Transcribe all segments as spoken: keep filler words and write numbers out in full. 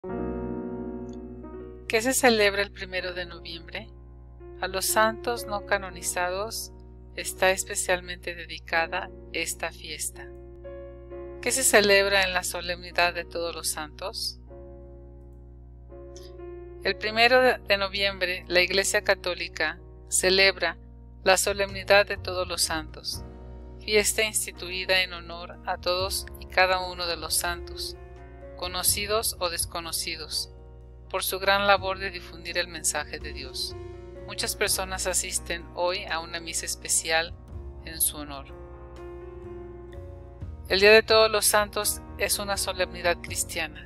¿Qué se celebra el primero de noviembre? A los santos no canonizados está especialmente dedicada esta fiesta. ¿Qué se celebra en la solemnidad de todos los santos? El primero de noviembre la Iglesia Católica celebra la solemnidad de todos los santos, fiesta instituida en honor a todos y cada uno de los santos, conocidos o desconocidos, por su gran labor de difundir el mensaje de Dios. Muchas personas asisten hoy a una misa especial en su honor. El Día de Todos los Santos es una solemnidad cristiana.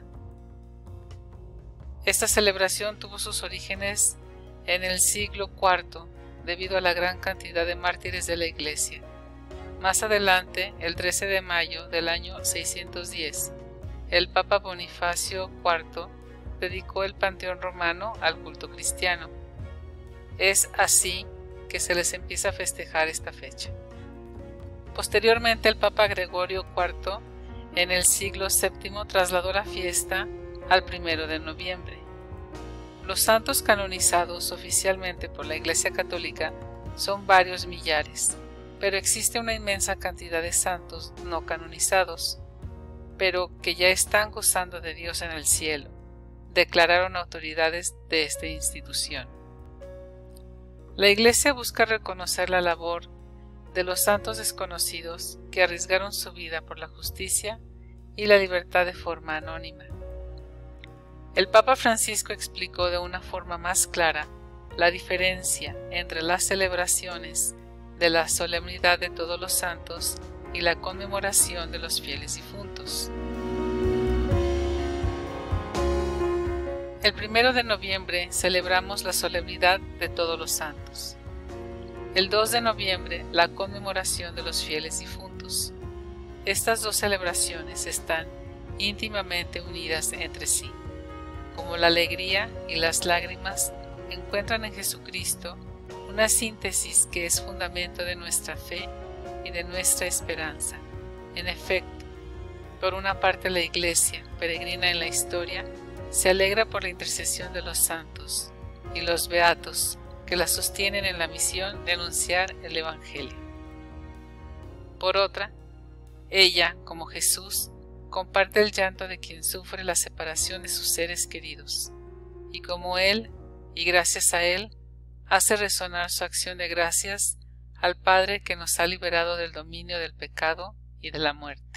Esta celebración tuvo sus orígenes en el siglo cuarto debido a la gran cantidad de mártires de la Iglesia. Más adelante, el trece de mayo del año seiscientos diez, el Papa Bonifacio cuarto dedicó el panteón romano al culto cristiano. Es así que se les empieza a festejar esta fecha. Posteriormente, el Papa Gregorio cuarto, en el siglo séptimo, trasladó la fiesta al primero de noviembre. Los santos canonizados oficialmente por la Iglesia Católica son varios millares, pero existe una inmensa cantidad de santos no canonizados, pero que ya están gozando de Dios en el cielo, declararon autoridades de esta institución. La Iglesia busca reconocer la labor de los santos desconocidos que arriesgaron su vida por la justicia y la libertad de forma anónima. El Papa Francisco explicó de una forma más clara la diferencia entre las celebraciones de la solemnidad de todos los santos y la conmemoración de los fieles difuntos. El primero de noviembre celebramos la solemnidad de todos los santos. El dos de noviembre la conmemoración de los fieles difuntos. Estas dos celebraciones están íntimamente unidas entre sí. Como la alegría y las lágrimas encuentran en Jesucristo una síntesis que es fundamento de nuestra fe y de nuestra esperanza. En efecto, por una parte la Iglesia, peregrina en la historia, se alegra por la intercesión de los santos y los beatos que la sostienen en la misión de anunciar el Evangelio. Por otra, ella, como Jesús, comparte el llanto de quien sufre la separación de sus seres queridos, y como Él, y gracias a Él, hace resonar su acción de gracias al Padre que nos ha liberado del dominio del pecado y de la muerte.